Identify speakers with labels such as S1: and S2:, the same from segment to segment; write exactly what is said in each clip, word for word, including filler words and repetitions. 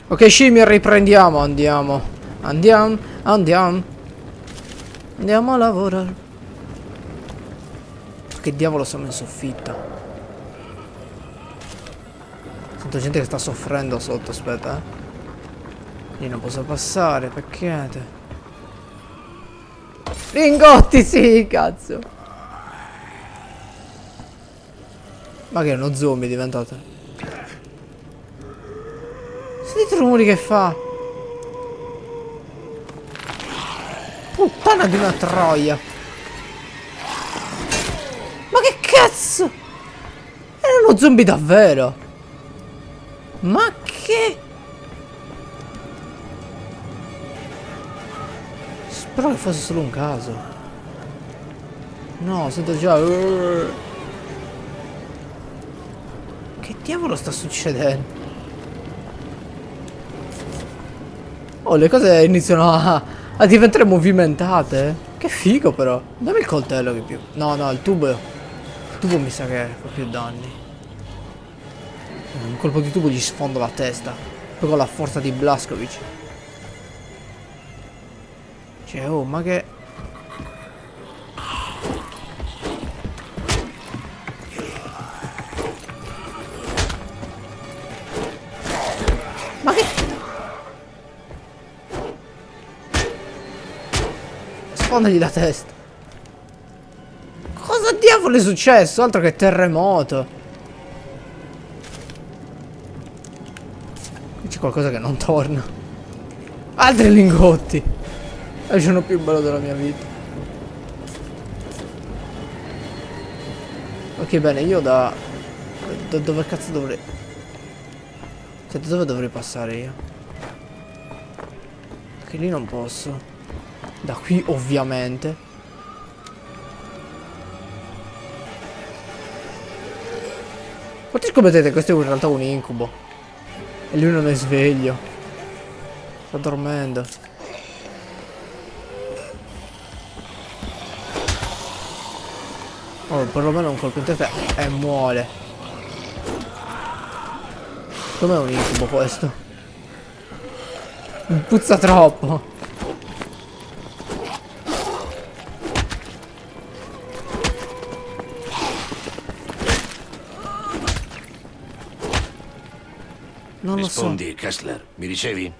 S1: Ok, scimmie, riprendiamo. Andiamo. Andiamo. Andiamo. Andiamo a lavorare. Che diavolo siamo in soffitta? Sento gente che sta soffrendo sotto. Aspetta, eh. Lì non posso passare. Peccato. Lingotti, sì, cazzo. Ma che è uno zombie è diventato? Sentite i rumori che fa. Puttana di una troia. Ma che cazzo? Era uno zombie davvero. Ma che? Spero che fosse solo un caso. No, sento già. Che diavolo sta succedendo? Oh, le cose iniziano a, a diventare movimentate. Che figo però. Dammi il coltello che più. No, no, il tubo. Il tubo mi sa che fa più danni. Un colpo di tubo gli sfonda la testa. Poi con la forza di Blazkowicz. Cioè, oh, ma che... Ma che... Sfondagli la testa. Cosa diavolo è successo? Altro che terremoto. Qui c'è qualcosa che non torna. Altri lingotti. È il giorno più bello della mia vita. Ok, bene, io da... da dove cazzo dovrei... Cioè, da dove dovrei passare io? Che lì non posso. Da qui, ovviamente. Quanti scommettete? Questo è in realtà un incubo. E lui non è sveglio. Sta dormendo. Oh, perlomeno un colpo in testa e muore. Com'è un incubo questo? Mi puzza troppo. Non lo so.
S2: Rispondi, Kessler, mi ricevi?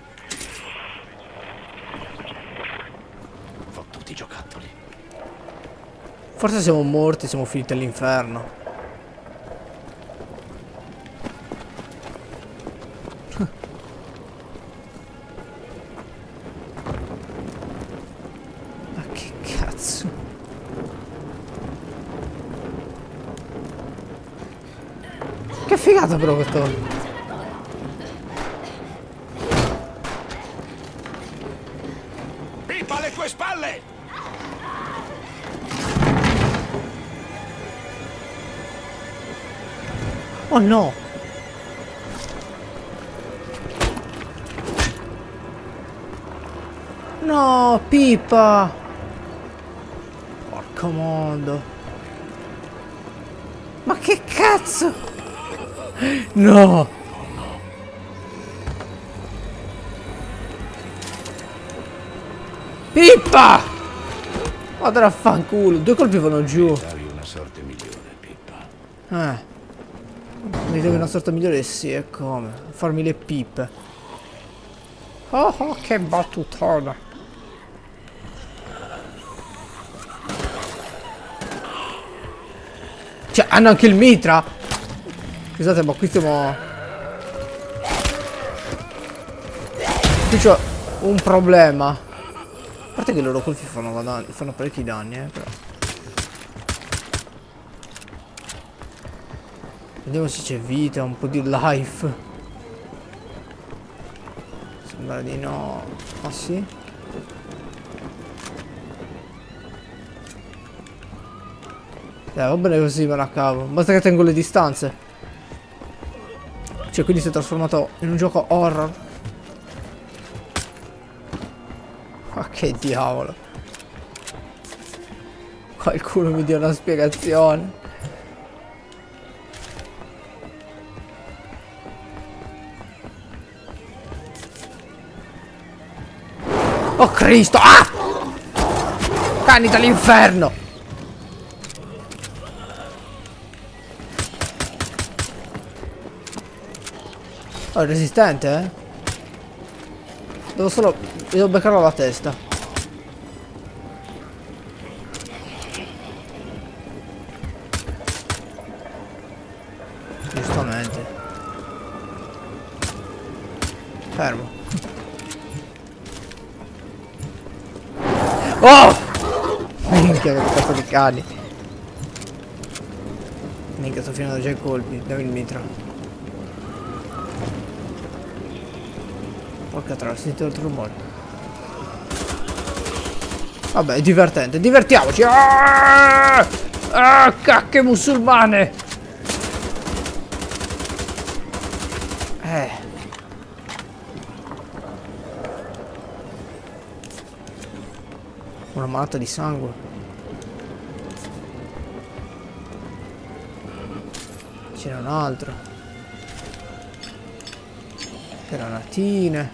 S2: Fottuti giocattoli.
S1: Forse siamo morti, siamo finiti all'inferno. Ma che cazzo? Che figata però questo.
S2: Pippa alle tue spalle!
S1: Oh no! No, Pippa! Porco mondo! Ma che cazzo? No! Pippa! Vado a fanculo, due colpi vanno giù.
S2: Davi una sorte migliore, Pippa.
S1: Eh. Mi devi una sorta migliore, sì, e come? Farmi le pippe. Oh, oh, che battutona. Cioè, hanno anche il mitra? Scusate, ma qui stiamo... Qui c'ho un problema. A parte che i loro colpi fanno, fanno parecchi danni, eh, però. Vediamo se c'è vita, un po' di life. Sembra di no. Ah sì? Eh, va bene così, me la cavo. Basta che tengo le distanze. Cioè, quindi si è trasformato in un gioco horror. Ma che diavolo. Qualcuno mi dia una spiegazione. Oh Cristo! Ah! Cani dall'inferno! Oh, è resistente, eh? Devo solo... devo beccarlo alla testa. Giustamente. Fermo. Oh! Minchia, che cazzo di cani. Minchia, sto finendo già i colpi. Dammi il mitra. Porca troia, ho sentito il rumore. Vabbè, è divertente, divertiamoci. Ah, ah, cacche musulmane. Eh. Una malata di sangue. C'era un altro. Granatine.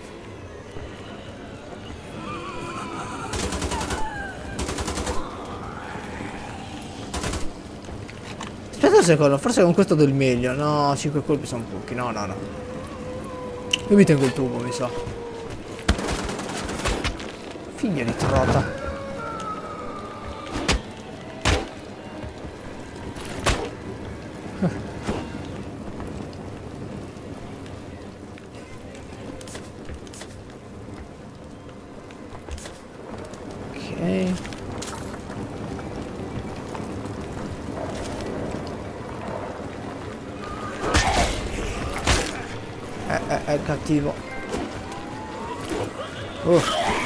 S1: Aspetta un secondo, forse con questo do il meglio. No, cinque colpi sono pochi. No, no, no. Io mi tengo il tubo, mi sa. Figlia di trota. Ok. È, è, è cattivo. Uh.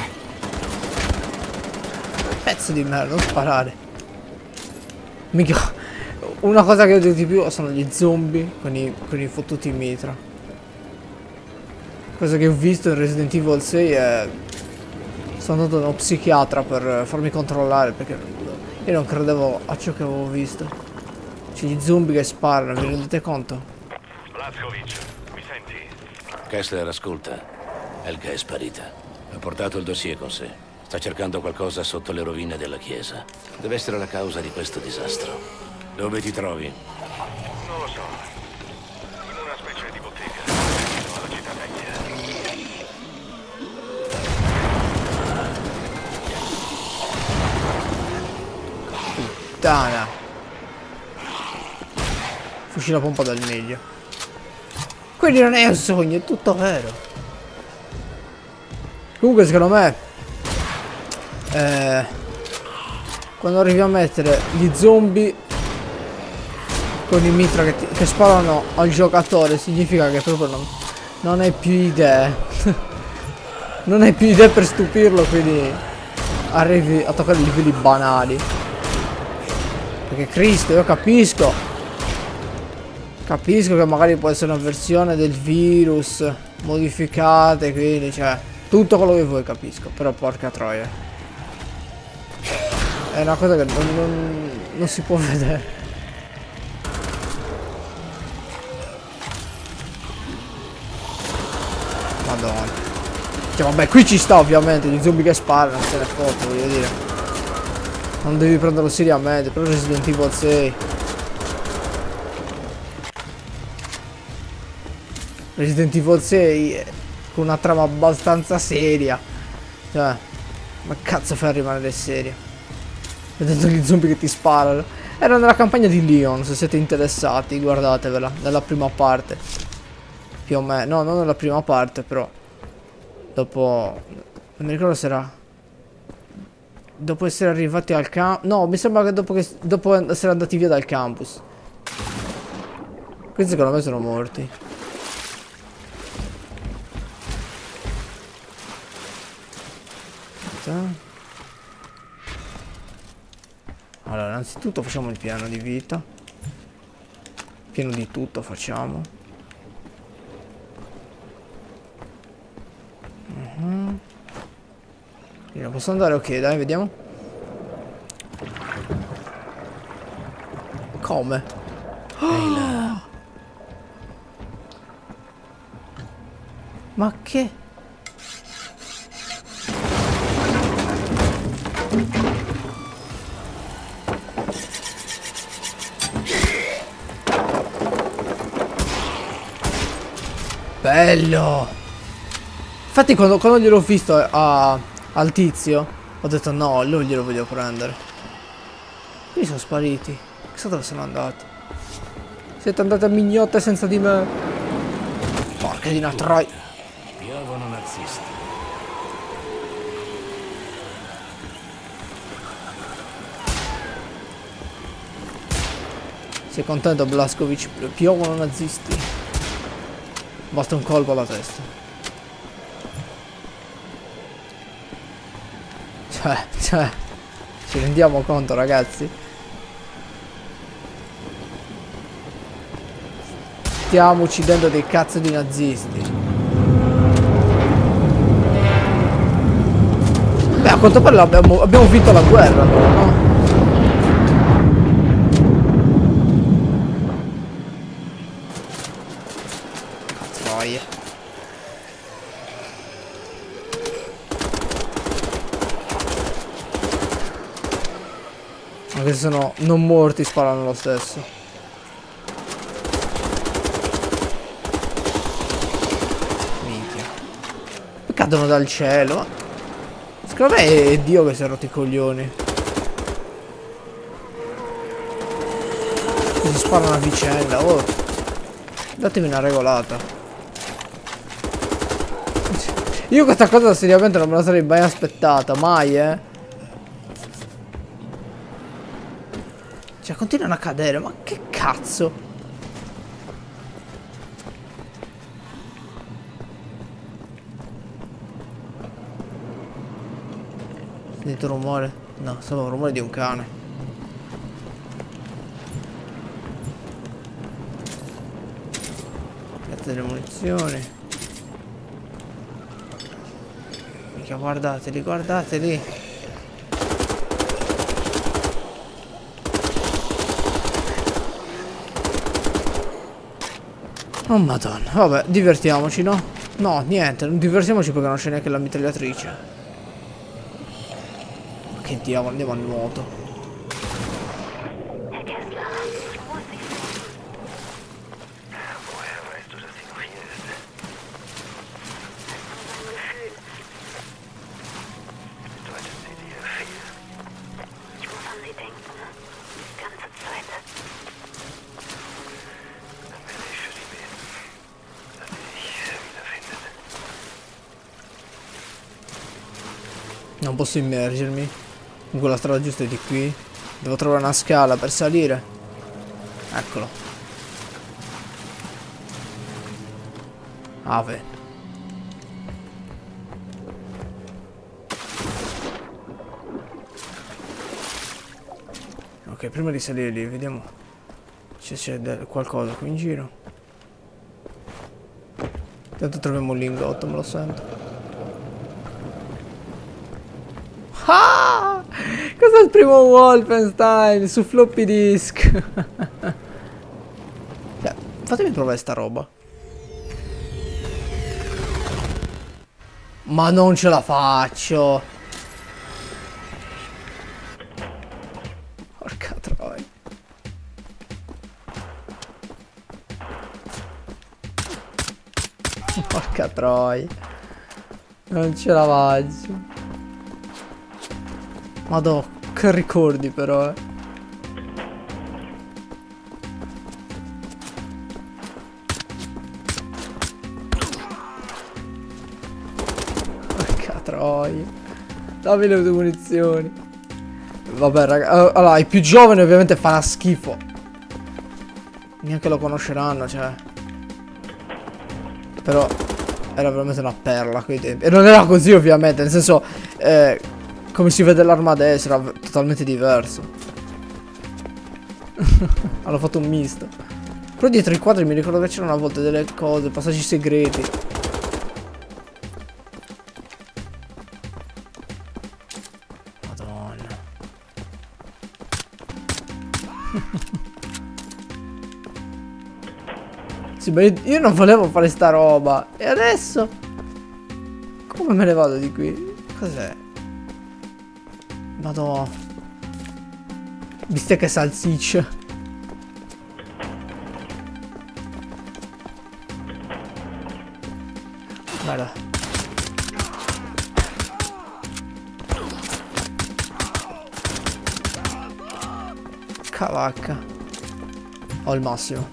S1: Pezzo di merda, non sparare. Mica. Una cosa che odio di più sono gli zombie con i, con i fottuti mitra. Cosa che ho visto in Resident Evil sei è... Sono andato da uno psichiatra per farmi controllare perché io non credevo a ciò che avevo visto. C'è gli zombie che sparano, vi rendete conto?
S2: Blazkowicz, mi senti? Kessler, ascolta. Helga è sparita. Ha portato il dossier con sé. Sta cercando qualcosa sotto le rovine della chiesa. Deve essere la causa di questo disastro. Dove ti trovi?
S3: Non lo so. In una specie di bottega. Vicino alla città vecchia.
S1: Puttana. Fucile a pompa dal meglio. Quindi non è un sogno, è tutto vero. Comunque secondo me eh, quando arrivi a mettere gli zombie con i mitra che, ti, che sparano al giocatore significa che proprio non, non hai più idee. Non hai più idee per stupirlo, quindi arrivi a toccare livelli banali. Perché Cristo, io capisco Capisco che magari può essere una versione del virus modificate, quindi cioè tutto quello che vuoi, capisco. Però porca troia, è una cosa che non, non, non si può vedere. Madonna. Cioè vabbè, qui ci sta ovviamente gli zombie che sparano, se ne foto, voglio dire. Non devi prenderlo seriamente, però Resident Evil sei. Resident Evil sei con una trama abbastanza seria. Cioè, ma cazzo fai a rimanere seria? Vedendo gli zombie che ti sparano. Era nella campagna di Leon, se siete interessati, guardatevela, nella prima parte. Più o meno, no, non nella prima parte, però. Dopo... non mi ricordo se era... dopo essere arrivati al campus... no, mi sembra che dopo, che dopo essere andati via dal campus. Questi secondo me sono morti. Allora, innanzitutto facciamo il piano di vita. Pieno di tutto facciamo. Uh-huh. Io posso andare? Ok, dai, vediamo. Come? Oh! Ma che? Bello! Infatti quando, quando gliel'ho visto a, al tizio ho detto no, lui glielo voglio prendere. Quindi sono spariti. Chissà dove sono andati. Siete andati a mignotte senza di me. Porca di una troia.
S2: Piovono nazisti.
S1: Sei contento Blazkowicz? Piovono nazisti. Basta un colpo alla testa. Cioè, cioè, ci rendiamo conto, ragazzi? Stiamo uccidendo dei cazzo di nazisti. Beh, a quanto pare abbiamo, abbiamo vinto la guerra, però, no? Cazzoia. Anche se sono non morti, sparano lo stesso. Minchia. Poi cadono dal cielo. Secondo me è Dio che si è rotto i coglioni. Si sparano a vicenda. Oh, datemi una regolata. Io questa cosa seriamente non me la sarei mai aspettata. Mai, eh. Cioè, continuano a cadere, ma che cazzo? Sentite un rumore? No, solo un rumore di un cane. Grazie delle munizioni. Mica, guardateli, guardateli. Oh madonna, vabbè, divertiamoci, no? No, niente, non divertiamoci perché non c'è neanche la mitragliatrice. Ma che diavolo, andiamo a nuoto. Non posso immergermi. Comunque la strada giusta è di qui. Devo trovare una scala per salire. Eccolo. Ave. Ok, prima di salire lì, vediamo se c'è qualcosa qui in giro. Intanto troviamo un lingotto, me lo sento. Ah! Questo è il primo Wolfenstein su floppy disk. Cioè, fatemi provare sta roba. Ma non ce la faccio. Porca troia. Porca troia. Non ce la faccio. Madò, che ricordi però, eh. Porca troia. Dammi le tue munizioni. Vabbè, raga. Allora, i più giovani ovviamente farà schifo. Neanche lo conosceranno, cioè. Però era veramente una perla a quei tempi. E non era così, ovviamente, nel senso... Eh, come si vede l'arma adesso era totalmente diverso. Hanno fatto un misto. Però dietro i quadri mi ricordo che c'erano a volte delle cose, passaggi segreti. Madonna. Sì, ma io, io non volevo fare sta roba. E adesso? Come me ne vado di qui? Cos'è? Madò. Bistecca e salsiccia. Guarda. Cavacca. Ho il massimo.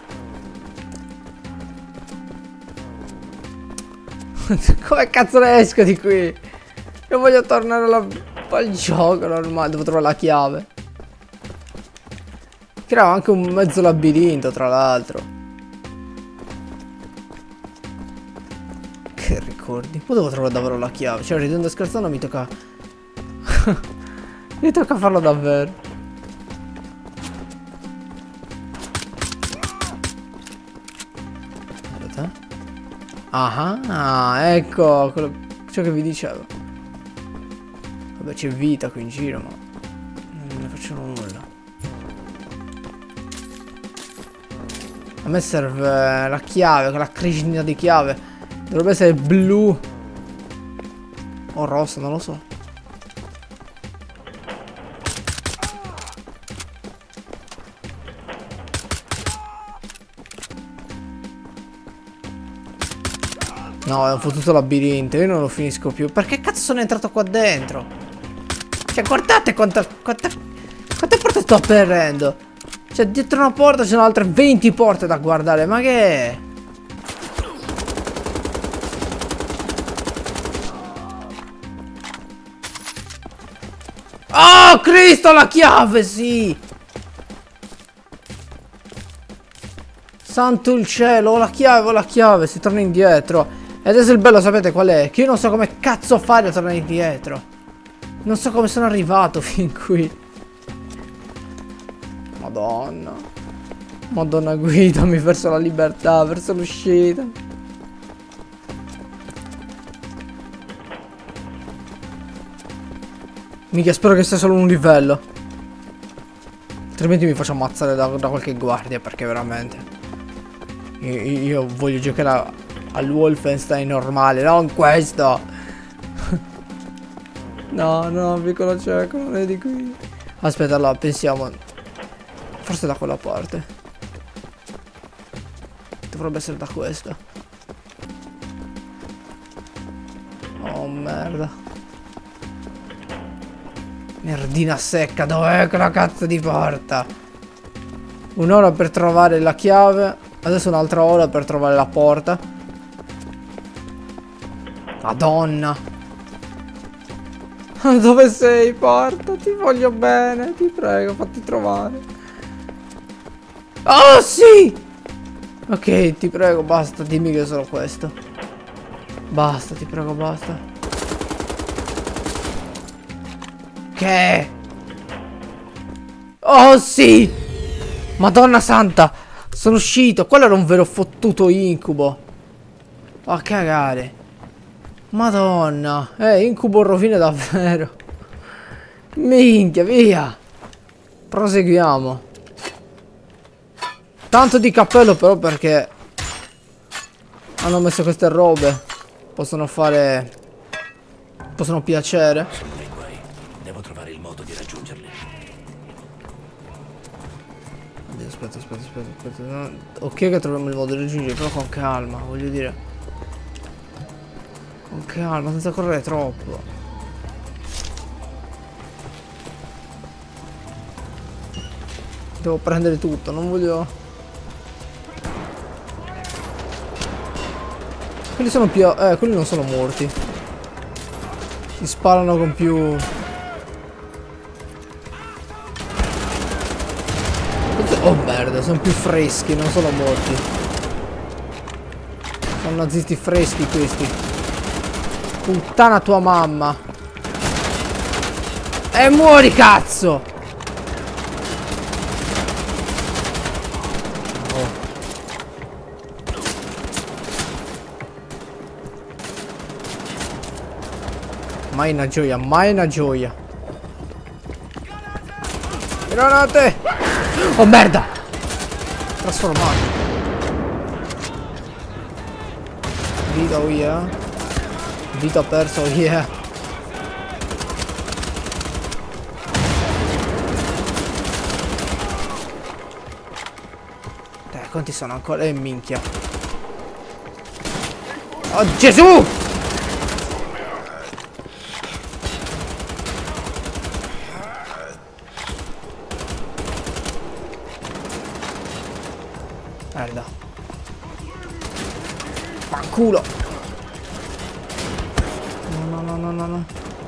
S1: Come cazzo ne esco di qui? Io voglio tornare alla... al gioco normale. Devo trovare la chiave. Creavo anche un mezzo labirinto, tra l'altro. Che ricordi? Poi devo trovare davvero la chiave. Cioè, ridendo e scherzando mi tocca... mi tocca farlo davvero. Guardate. Ah, ecco quello, ciò che vi dicevo. Vabbè, c'è vita qui in giro, ma non ne faccio nulla. A me serve la chiave, quella cricina di chiave. Dovrebbe essere blu o rossa, non lo so. No, è un fottuto labirinto, io non lo finisco più. Perché cazzo sono entrato qua dentro? Cioè, guardate quanta... quanta... quante porte sto aprendo. Cioè, dietro una porta ci sono altre venti porte da guardare. Ma che è? Oh, Cristo, la chiave, sì! Santo il cielo, ho la chiave, ho la chiave, si torna indietro. E adesso il bello, sapete qual è? Che io non so come cazzo fare a tornare indietro. Non so come sono arrivato fin qui. Madonna. Madonna, guidami verso la libertà, verso l'uscita. Mica, spero che sia solo un livello. Altrimenti mi faccio ammazzare da, da qualche guardia, perché veramente Io, io voglio giocare a, al Wolfenstein normale, non questo. No, no, piccolo cieco, non è di qui. Aspetta, allora, pensiamo. Forse da quella parte. Dovrebbe essere da questa. Oh, merda. Merdina secca, dov'è quella cazzo di porta? Un'ora per trovare la chiave. Adesso un'altra ora per trovare la porta. Madonna. Dove sei, porta? Ti voglio bene, ti prego, fatti trovare. Oh, sì! Ok, ti prego, basta, dimmi che è solo questo. Basta, ti prego, basta. Che? Oh, sì! Madonna santa! Sono uscito! Quello era un vero fottuto incubo. A cagare. Madonna. Eh, incubo rovina davvero. Minchia, via. Proseguiamo. Tanto di cappello però, perché hanno messo queste robe. Possono fare... possono piacere.
S2: Sono nei guai. Devo trovare il modo di raggiungerli.
S1: Aspetta, aspetta, aspetta, aspetta. No. Ok che troviamo il modo di raggiungere, però con calma, voglio dire. Con calma, senza correre troppo. Devo prendere tutto, non voglio... Quelli sono più... Eh, quelli non sono morti. Si sparano con più... Oh merda, sono più freschi, non sono morti. Sono nazisti freschi questi. Puttana tua mamma. E muori, cazzo! Oh. Mai una gioia, mai una gioia. Granate! Oh merda! Trasformato. Vita, oh yeah. Vita persa, oh yeah. quanti sono ancora? Eh, minchia. Oh, Gesù! Merda. Fanculo. No, no, no, no, no.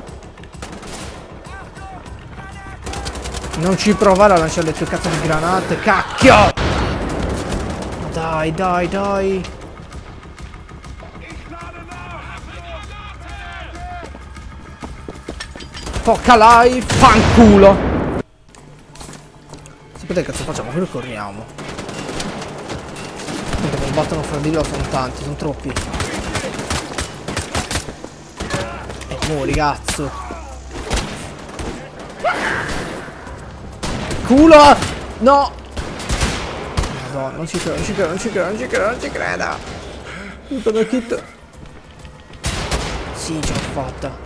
S1: Non ci provare a lanciare le tue cazzo di granate, cacchio! Dai, dai, dai. Focalai, fanculo. Sapete che cazzo facciamo? Qui corriamo. Perché per battono fra di loro sono tanti, sono troppi. E muori, cazzo. Culo! No! Madonna, non ci credo, non ci credo, non ci credo, non ci credo, non ci credo. Tutto da kit. Sì, ce l'ho fatta.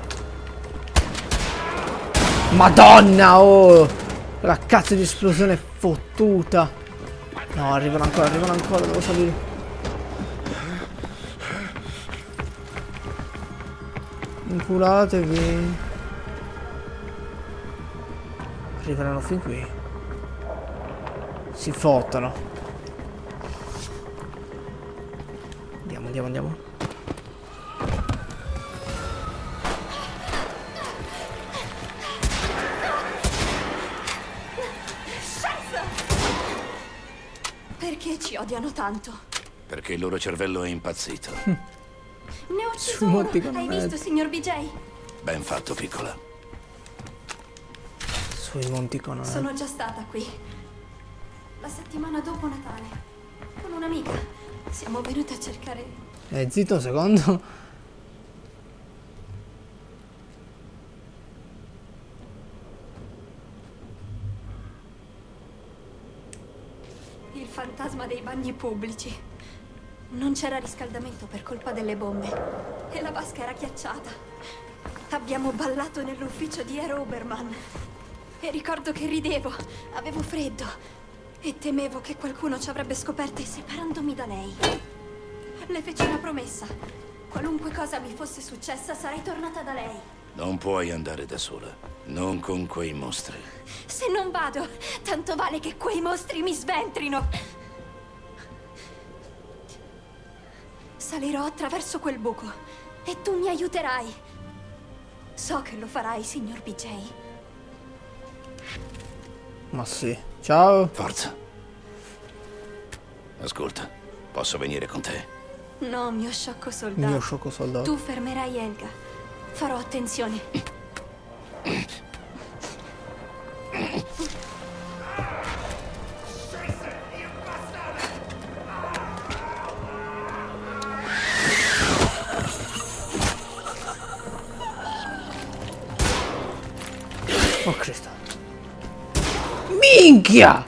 S1: Madonna, oh! La cazzo di esplosione fottuta. No, arrivano ancora, arrivano ancora, devo salire. Inculatevi. Arriveranno fin qui. Si fottano. Andiamo, andiamo, andiamo.
S4: Perché ci odiano tanto?
S2: Perché il loro cervello è impazzito.
S4: Ne ho ucciso
S1: Sui
S4: uno.
S1: monti con
S4: Hai
S1: me.
S4: visto, signor B J?
S2: Ben fatto, piccola.
S1: Sui monti con me.
S4: Sono già stata qui. La settimana dopo Natale. Con un'amica. Siamo venute a cercare...
S1: Eh, zitto un secondo.
S4: il fantasma dei bagni pubblici. Non c'era riscaldamento per colpa delle bombe. E la vasca era ghiacciata. Abbiamo ballato nell'ufficio di Ero Oberman. E ricordo che ridevo. Avevo freddo. E temevo che qualcuno ci avrebbe scoperte separandomi da lei. Le feci una promessa. Qualunque cosa mi fosse successa, sarei tornata da lei.
S2: Non puoi andare da sola. Non con quei mostri.
S4: Se non vado, tanto vale che quei mostri mi sventrino. Salirò attraverso quel buco e tu mi aiuterai. So che lo farai, signor B J.
S1: Ma sì. Ciao.
S2: Forza. Ascolta, posso venire con te?
S4: No, mio sciocco soldato.
S1: Mio sciocco soldato.
S4: Tu fermerai Helga. Farò attenzione.
S1: Oh Cristo. Minchia!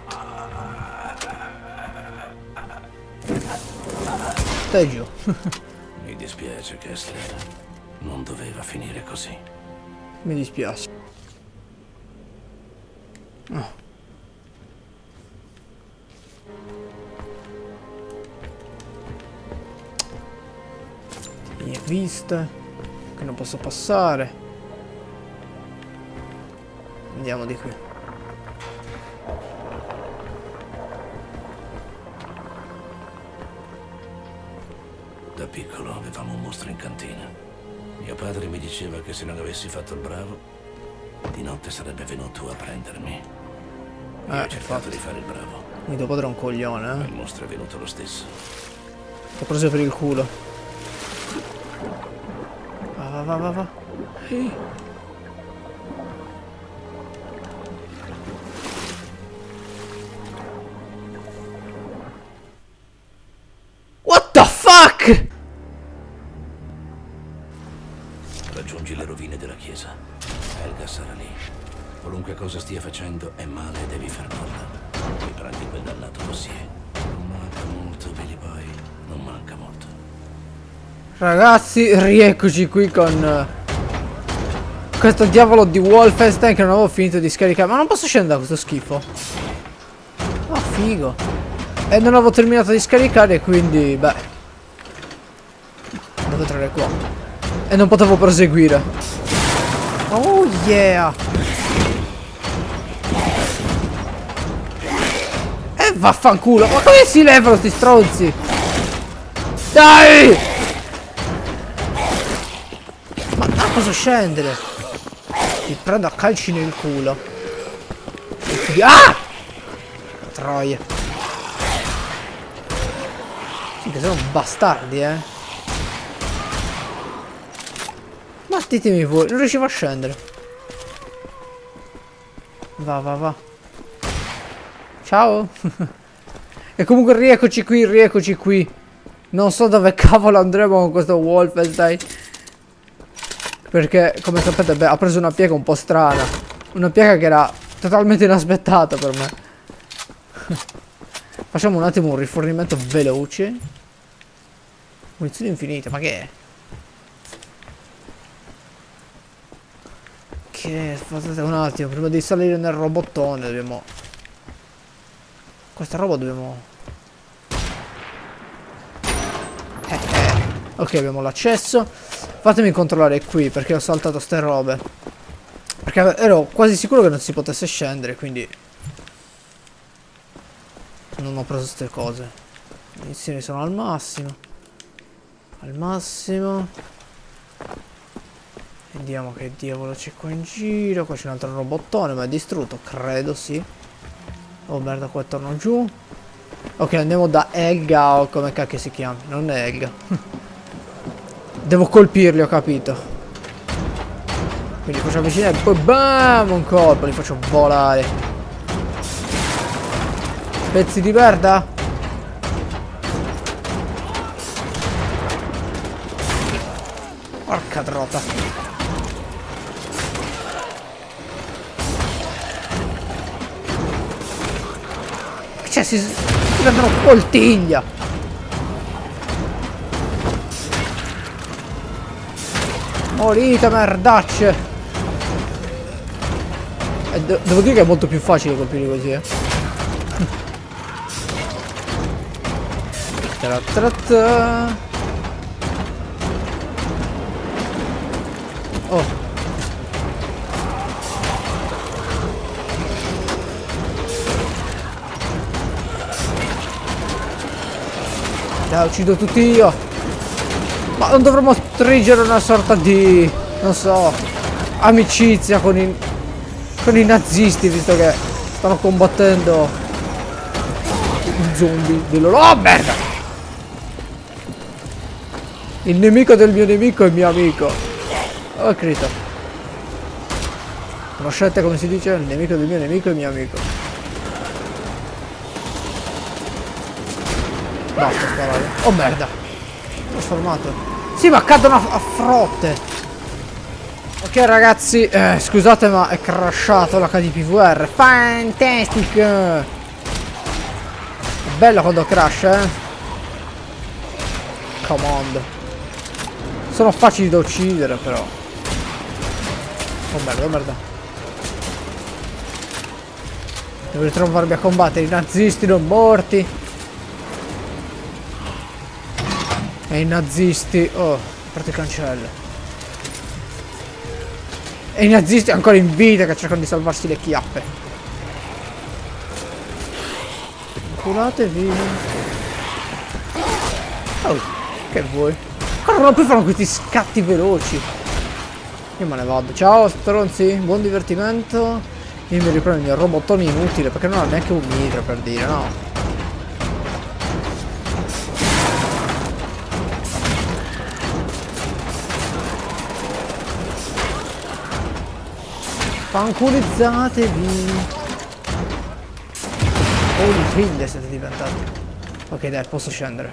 S1: Stai giù.
S2: Mi dispiace, Kessler. Non doveva finire così.
S1: Mi dispiace. Oh. Mie viste. Che non posso passare. Andiamo di qui.
S2: Da piccolo avevamo un mostro in cantina. Mio padre mi diceva che se non avessi fatto il bravo, di notte sarebbe venuto a prendermi. Io
S1: Eh,
S2: ho cercato
S1: infatti.
S2: di fare il bravo,
S1: Quindi tuo padre è un coglione,
S2: ma
S1: eh.
S2: il mostro è venuto lo stesso.
S1: Ti ho preso per il culo. Va, va, va, va, va. Ehi. What the fuck?
S2: Raggiungi le rovine della chiesa. Helga sarà lì. Qualunque cosa stia facendo è male e devi fermarla. Mi prendi quel dannato dossier. Non manca molto, Billy Boy. Non manca molto.
S1: Ragazzi, rieccoci qui con uh, questo diavolo di Wolfenstein che non avevo finito di scaricare. Ma non posso scendere da questo schifo. Oh, figo. E non avevo terminato di scaricare, quindi, beh, devo entrare qua. E non potevo proseguire. Oh yeah! E vaffanculo! Ma come si levano sti stronzi? Dai! Ma ah, posso scendere? Ti prendo a calci nel culo. Ah! Troia. Sì, che sono bastardi, eh. Battitemi voi, non riuscivo a scendere. Va, va, va. Ciao. E comunque rieccoci qui, rieccoci qui. Non so dove cavolo andremo con questo Wolfenstein. Perché, come sapete, beh, ha preso una piega un po' strana. Una piega che era totalmente inaspettata per me. Facciamo un attimo un rifornimento veloce. Munizioni infinite, ma che è? Che aspettate un attimo, prima di salire nel robottone dobbiamo... Questa roba dobbiamo... Eh, eh. Ok, abbiamo l'accesso. Fatemi controllare qui perché ho saltato ste robe. Perché ero quasi sicuro che non si potesse scendere, quindi... Non ho preso ste cose. Le munizioni sono al massimo. Al massimo. Vediamo che diavolo c'è qua in giro. Qua c'è un altro robottone, ma è distrutto, credo, sì. Oh merda, qua torno giù. Ok, andiamo da Helga o come cacchio si chiama. Non è Helga. Devo colpirli, ho capito. Quindi faccio avvicinare e poi bam, un colpo, li faccio volare. Pezzi di merda. Porca trota. Cioè si, si prendono poltiglia. Morite merdacce. E de devo dire che è molto più facile colpire così, eh. Tra tra tra. Oh. Dai, uccido tutti io. Ma non dovremmo stringere una sorta di... non so... amicizia con i... con i nazisti, visto che stanno combattendo i zombie di loro... Oh merda! Il nemico del mio nemico è mio amico. Oh, Cristo. Conoscete come si dice? Il nemico del mio nemico è mio amico. Basta sparare. Oh merda. Trasformato. Sì, ma cadono a, a frotte. Ok ragazzi, eh, scusate ma è crashato l'H D P V R. Fantastic. È bello quando crash, eh. Command. Sono facili da uccidere però. Oh merda, oh merda. Devo ritrovarmi a combattere i nazisti non morti. E i nazisti... Oh, aperto il cancello. E i nazisti ancora in vita che cercano di salvarsi le chiappe. Curatevi. Oh, che vuoi? Ancora poi fanno questi scatti veloci. Io me ne vado. Ciao stronzi, buon divertimento. Io mi riprendo il mio robottone inutile perché non ha neanche un nitro, per dire, no? Fanculizzatevi. Oh, di figlie siete diventati. Ok dai, posso scendere.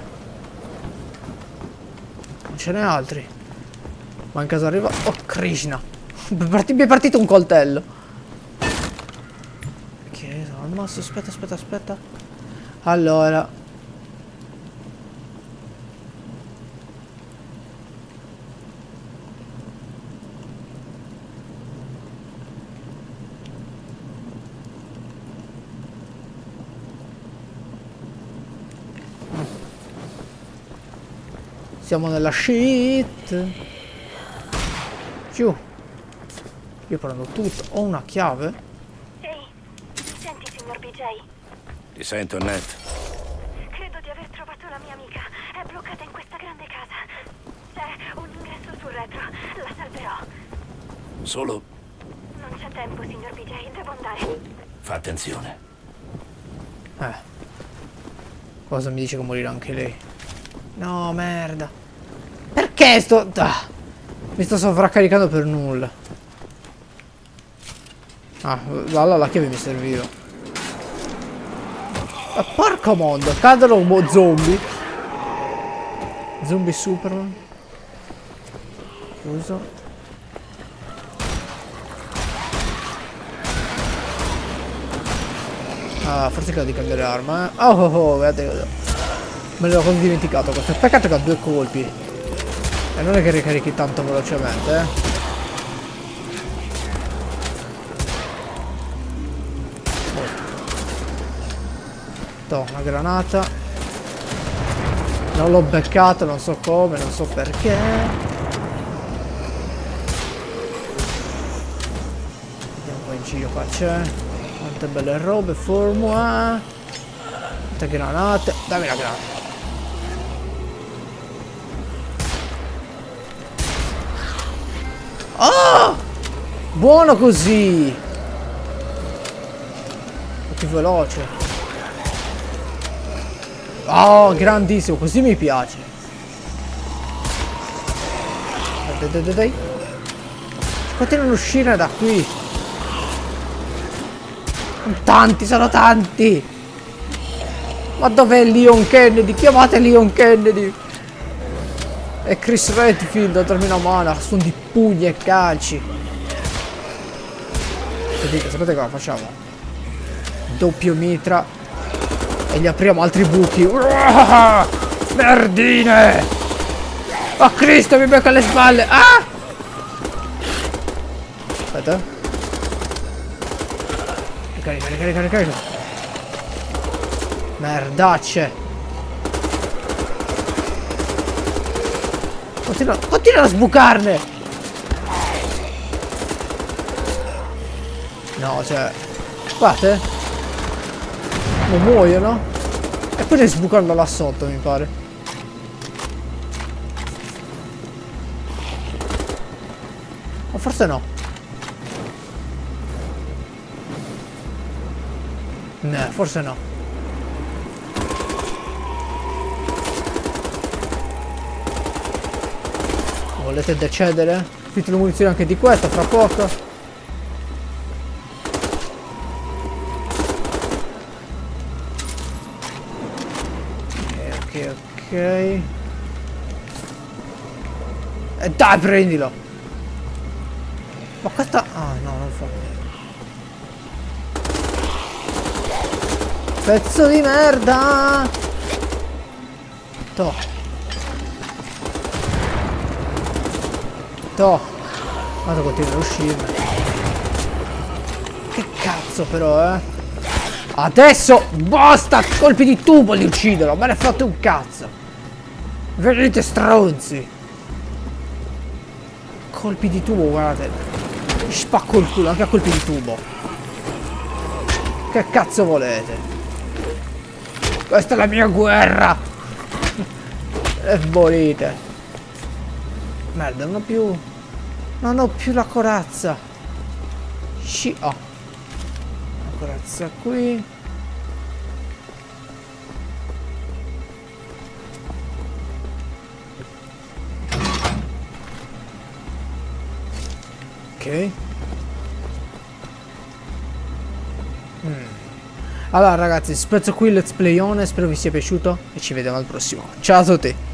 S1: Non ce n'è altri. Ma in caso arriva... Oh, Krishna. Mi è partito un coltello. Ok, sono al masso. Aspetta, aspetta, aspetta. Allora... Siamo nella shit. Giù. Io prendo tutto. Ho una chiave.
S4: Ehi, mi senti, signor B J?
S2: Ti sento, Ned.
S4: Credo di aver trovato la mia amica. È bloccata in questa grande casa. C'è un ingresso sul retro. La salverò.
S2: Solo
S4: Non c'è tempo, signor B J. Devo andare.
S2: fa attenzione.
S1: Eh. Cosa mi dice che morirà anche lei? No, merda. Perché sto... Ah, mi sto sovraccaricando per nulla. Ah, là la chiave mi serviva. Ma porco mondo, cadono un zombie. Zombie Superman. Chiuso. Ah, forse credo di cambiare arma, eh. Oh, oh, oh, guardate. Me l'ho quasi dimenticato questo. Peccato che ha due colpi. E non è che ricarichi tanto velocemente, eh. Oh. Una granata. Non l'ho beccato, non so come, non so perché. Vediamo qua in giro qua c'è. Quante belle robe, formula. Quante granate. Dammi la granata. Oh! Buono così. Più veloce. Oh, grandissimo, così mi piace. Dai, dai, dai, dai. Continuano ad uscire da qui. Tanti, sono tanti. Ma dov'è Leon Kennedy? Chiamate Leon Kennedy. E Chris Redfield a darmi una mano. Sono di pugni e calci. Vedete, sapete cosa facciamo? Doppio mitra. E gli apriamo altri buchi. Uah! Merdine! Oh Cristo, mi becca alle spalle. Ah! Aspetta. Carica, carica, carica, carica. Merdacce. Continua, continua a sbucarne. No, cioè. Guardate. Non muoiono. E poi ne sbucano là sotto, mi pare. O forse no. No, forse no. Volete decedere? Finito le munizioni anche di questo fra poco. Ok, ok. E dai, prendilo. Ma questa... Ah, no, non fa. Pezzo di merda. Toh. Toh. Vado a continuare a uscirne. Che cazzo però, eh. Adesso basta colpi di tubo di ucciderlo. Me ne fate un cazzo. Venite stronzi. Colpi di tubo, guardate. Mi spacco il culo anche a colpi di tubo. Che cazzo volete? Questa è la mia guerra. E morite. Merda, non ho più. Non ho più la corazza. Sci. Oh. La corazza qui. Ok. Mm. Allora ragazzi, spezzo qui il let's playone, spero vi sia piaciuto e ci vediamo al prossimo. Ciao a tutti.